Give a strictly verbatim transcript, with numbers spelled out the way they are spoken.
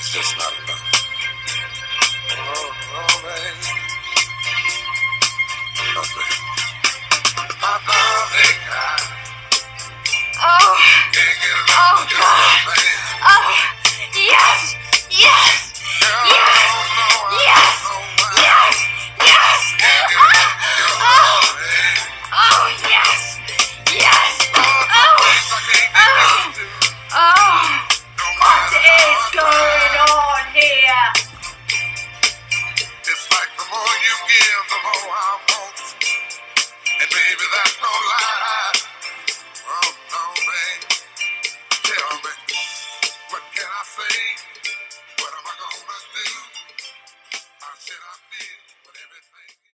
It's just not enough. Oh, oh, baby. Oh, baby. My darling God. Oh. Can't get enough Oh, of your God. love, baby. Oh. Yes. Yes. Girl, I Yes. don't know, I Yes. don't know why. Yes. Yes. Can't get Oh. enough of your Oh. love, baby. Oh, yes. Yes. Lord, Oh. some things I can't get Oh. used to. Oh. No What matter is how I going try. on here? It's like the more you give, the more I want. And baby, that's no